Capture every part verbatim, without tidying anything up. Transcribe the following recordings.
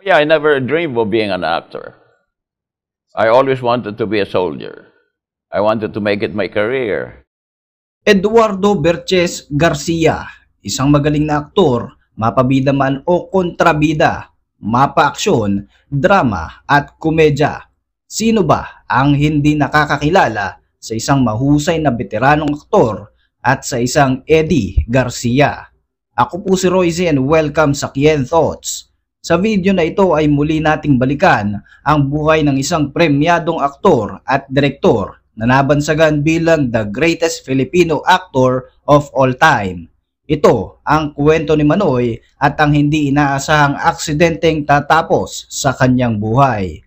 Yeah, I never dreamed of being an actor. I always wanted to be a soldier. I wanted to make it my career. Eduardo Berches Garcia, isang magaling na aktor, mapabida man o kontrabida, mapa-aksyon, drama at komedya. Sino ba ang hindi nakakakilala sa isang mahusay na veteranong aktor at sa isang Eddie Garcia? Ako po si Royce and welcome sa Kien Thoughts. Sa video na ito ay muli nating balikan ang buhay ng isang premyadong aktor at direktor na nabansagan bilang the greatest Filipino actor of all time. Ito ang kwento ni Manoy at ang hindi inaasahang aksidenteng tatapos sa kanyang buhay.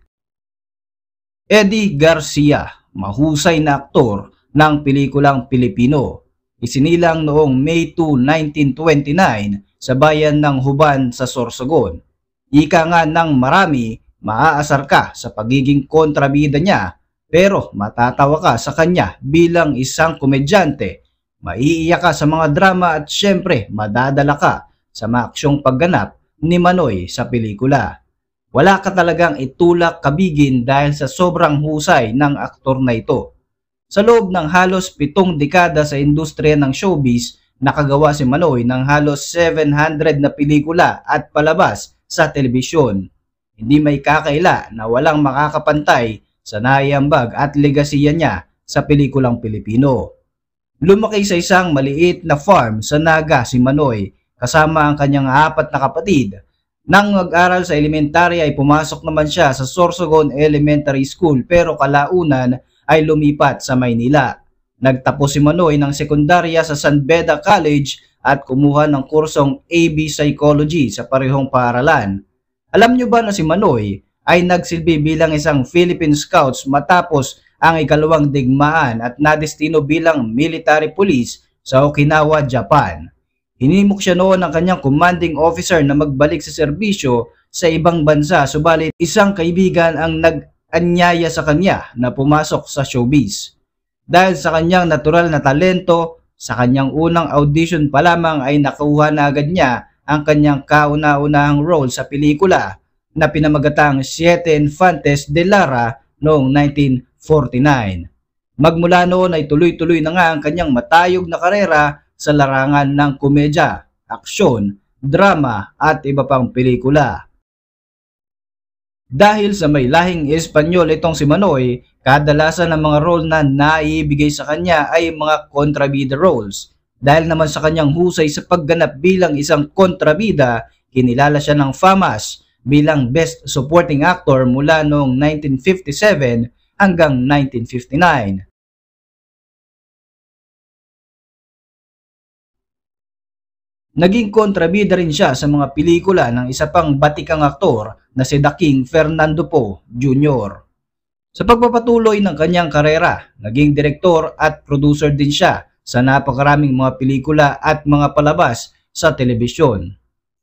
Eddie Garcia, mahusay na aktor ng pelikulang Pilipino. Isinilang noong May second, nineteen twenty-nine sa bayan ng Huban sa Sorsogon. Ika nga ng marami, maaasar ka sa pagiging kontrabida niya, pero matatawa ka sa kanya bilang isang komedyante, maiiyak ka sa mga drama at syempre madadala ka sa maaksyong pagganap ni Manoy sa pelikula. Wala ka talagang itulak kabigin dahil sa sobrang husay ng aktor na ito. Sa loob ng halos pitong dekada sa industriya ng showbiz, nakagawa si Manoy ng halos seven hundred na pelikula at palabas sa telebisyon. Hindi may kakaila na walang makakapantay sa naiambag at legasiya niya sa pelikulang Pilipino. Lumaki sa isang maliit na farm sa Naga si Manoy kasama ang kanyang apat na kapatid. Nang mag-aral sa elementarya ay pumasok naman siya sa Sorsogon Elementary School pero kalaunan ay lumipat sa Maynila. Nagtapos si Manoy ng sekundarya sa San Beda College at kumuha ng kursong A B Psychology sa parehong paaralan. Alam nyo ba na si Manoy ay nagsilbi bilang isang Philippine Scouts matapos ang ikalawang digmaan at nadestino bilang military police sa Okinawa, Japan. Hinimok siya noon ng kanyang commanding officer na magbalik sa serbisyo sa ibang bansa, subalit isang kaibigan ang nag-anyaya sa kanya na pumasok sa showbiz. Dahil sa kanyang natural na talento, sa kanyang unang audition pa lamang ay nakuha na agad niya ang kanyang kauna-unahang role sa pelikula na pinamagatang Siete Infantes de Lara noong nineteen forty-nine. Magmula noon ay tuloy-tuloy na nga ang kanyang matayog na karera sa larangan ng komedya, aksyon, drama at iba pang pelikula. Dahil sa may lahing Espanyol itong si Manoy, kadalasan ng mga role na naibigay sa kanya ay mga kontrabida roles. Dahil naman sa kanyang husay sa pagganap bilang isang kontrabida, kinilala siya ng FAMAS bilang Best Supporting Actor mula noong nineteen fifty-seven hanggang nineteen fifty-nine. Naging kontrabida rin siya sa mga pelikula ng isa pang batikang aktor na si The King Fernando Poe Junior Sa pagpapatuloy ng kanyang karera, naging direktor at producer din siya sa napakaraming mga pelikula at mga palabas sa telebisyon.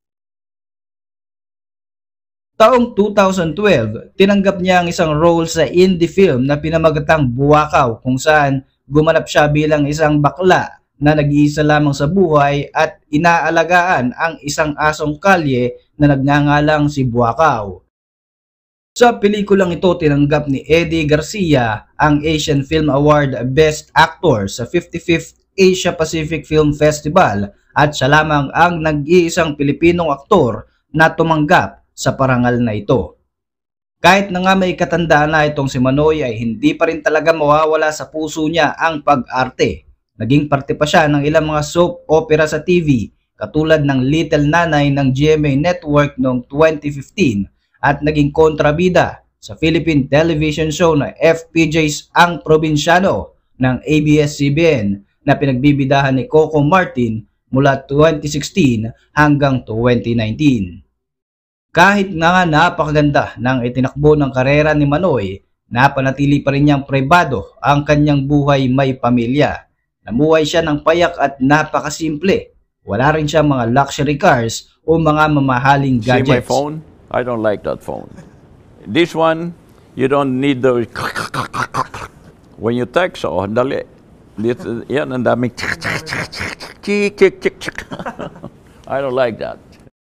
Taong two thousand twelve, tinanggap niya ang isang role sa indie film na pinamagatang Buwakaw kung saan gumanap siya bilang isang bakla na nag-iisa lamang sa buhay at inaalagaan ang isang asong kalye na nagngangalang si Buwakaw. Sa pelikulang ito, tinanggap ni Eddie Garcia ang Asian Film Award Best Actor sa fifty-fifth Asia Pacific Film Festival at siya lamang ang nag-iisang Pilipinong aktor na tumanggap sa parangal na ito. Kahit na nga may katandaan na itong si Manoy ay hindi pa rin talaga mawawala sa puso niya ang pag-arte. Naging parte pa siya ng ilang mga soap opera sa T V katulad ng Little Nanay ng G M A Network noong twenty fifteen at naging kontrabida sa Philippine television show na F P J's Ang Probinsyano ng A B S C B N na pinagbibidahan ni Coco Martin mula twenty sixteen hanggang twenty nineteen. Kahit na nga napakaganda ng itinakbo ng karera ni Manoy, napanatili pa rin niyang pribado ang kanyang buhay may pamilya. Namuhay siya ng payak at napakasimple. Wala rin siya mga luxury cars o mga mamahaling gadgets. See my phone? I don't like that phone. This one, you don't need the... When you text, oh, dali. Yan, ang daming... I don't like that.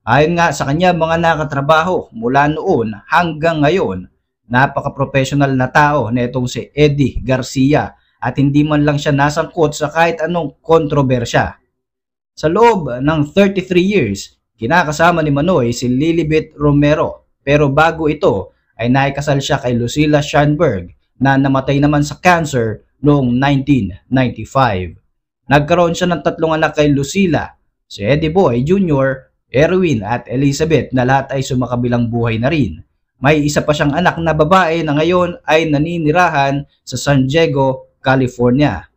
Ayon nga sa kanya mga nakatrabaho mula noon hanggang ngayon, napaka-professional na tao na itong si Eddie Garcia at hindi man lang siya nasangkot sa kahit anong kontrobersya. Sa loob ng thirty-three years, kinakasama ni Manoy si Lilibet Romero, pero bago ito ay naikasal siya kay Lucila Schanberg na namatay naman sa cancer noong nineteen ninety-five. Nagkaroon siya ng tatlong anak kay Lucila, si Eddie Boy Junior, Erwin at Elizabeth na lahat ay sumakabilang buhay na rin. May isa pa siyang anak na babae na ngayon ay naninirahan sa San Diego, California.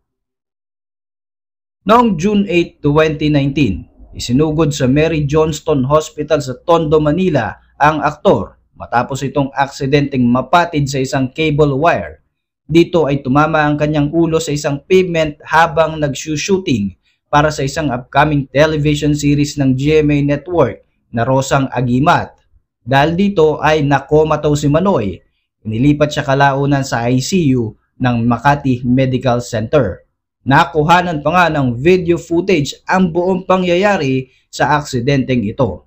Noong June eighth, twenty nineteen, isinugod sa Mary Johnston Hospital sa Tondo, Manila ang aktor matapos itong aksidenteng mapatid sa isang cable wire. Dito ay tumama ang kanyang ulo sa isang pavement habang nag-shooting para sa isang upcoming television series ng G M A Network na Rosang Agimat. Dahil dito ay nakomataw si Manoy, inilipat siya kalaunan sa I C U ng Makati Medical Center. Nakuhanan pa nga ng video footage ang buong pangyayari sa aksidenteng ito.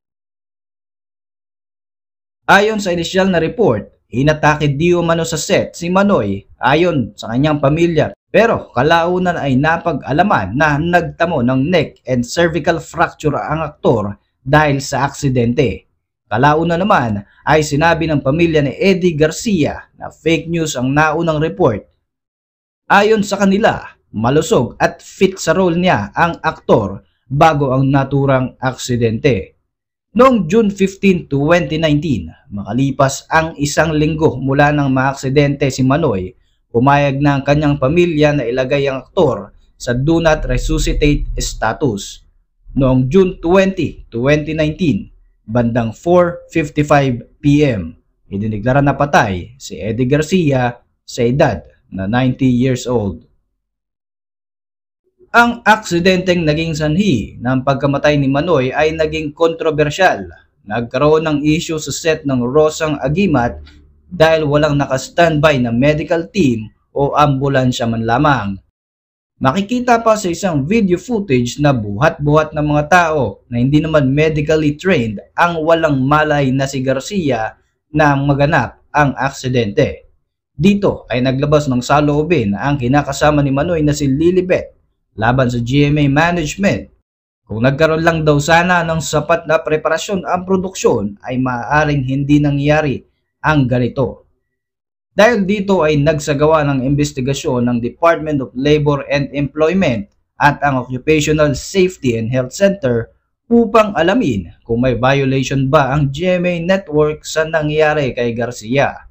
Ayon sa inisyal na report, inatake di umano sa set si Manoy ayon sa kanyang pamilya, pero kalaunan ay napag-alaman na nagtamo ng neck and cervical fracture ang aktor dahil sa aksidente. Kalaunan naman ay sinabi ng pamilya ni Eddie Garcia na fake news ang naunang report. Ayon sa kanila, malusog at fit sa role niya ang aktor bago ang naturang aksidente. Noong June fifteenth, twenty nineteen, makalipas ang isang linggo mula nang maaksidente si Manoy, pumayag na ang kanyang pamilya na ilagay ang aktor sa Do Not Resuscitate status. Noong June twentieth, twenty nineteen, bandang four fifty-five p m, idineklara na patay si Eddie Garcia sa edad na ninety years old. Ang aksidenteng naging sanhi ng pagkamatay ni Manoy ay naging kontrobersyal. Nagkaroon ng issue sa set ng Rosang Agimat dahil walang naka-standby na medical team o ambulansya man lamang. Makikita pa sa isang video footage na buhat-buhat ng mga tao na hindi naman medically trained ang walang malay na si Garcia na maganap ang aksidente. Dito ay naglabas ng saloobin ang kinakasama ni Manoy na si Lilibet laban sa G M A management. Kung nagkaroon lang daw sana ng sapat na preparasyon ang produksyon ay maaaring hindi nangyari ang ganito. Dahil dito ay nagsagawa ng investigasyon ng Department of Labor and Employment at ang Occupational Safety and Health Center upang alamin kung may violation ba ang G M A network sa nangyari kay Garcia.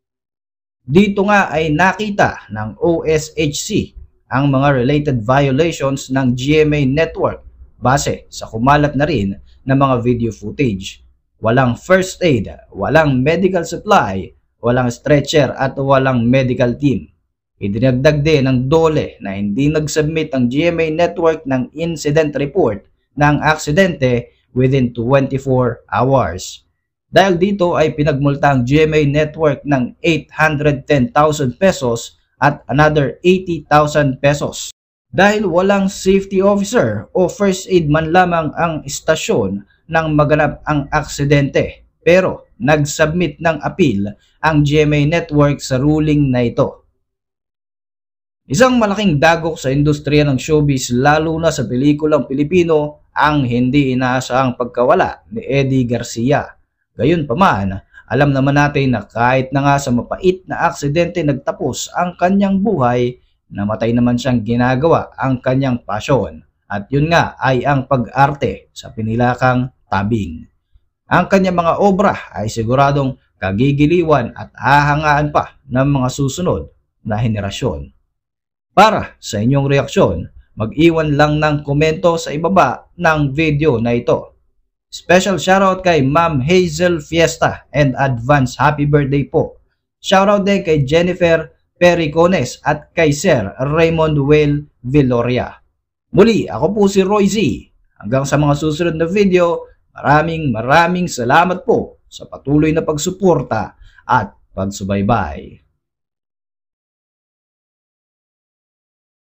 Dito nga ay nakita ng O S H C ang mga related violations ng G M A network base sa kumalat na rin na mga video footage. Walang first aid, walang medical supply, walang stretcher at walang medical team. Idinagdag din ng DOLE na hindi nag-submit ang G M A network ng incident report ng aksidente within twenty-four hours. Dahil dito ay pinagmulta ang G M A network ng eight hundred ten thousand pesos at another eighty thousand pesos. Dahil walang safety officer o first aid man lamang ang istasyon nang maganap ang aksidente. Pero nag-submit ng appeal ang G M A network sa ruling na ito. Isang malaking dagok sa industriya ng showbiz lalo na sa pelikulang Pilipino ang hindi inaasahang pagkawala ni Eddie Garcia. Gayunpaman, alam naman natin na kahit na nga sa mapait na aksidente nagtapos ang kanyang buhay, namatay naman siyang ginagawa ang kanyang pasyon. At yun nga ay ang pag-arte sa pinilakang tabing. Ang kanyang mga obra ay siguradong kagigiliwan at hahangaan pa ng mga susunod na henerasyon. Para sa inyong reaksyon, mag-iwan lang ng komento sa ibaba ng video na ito. Special shoutout kay Ma'am Hazel Fiesta and advance happy birthday po. Shoutout din kay Jennifer Pericones at kay Sir Raymond Will Villoria. Muli, ako po si Roy Z. Hanggang sa mga susunod na video, maraming maraming salamat po sa patuloy na pagsuporta at pagsubaybay.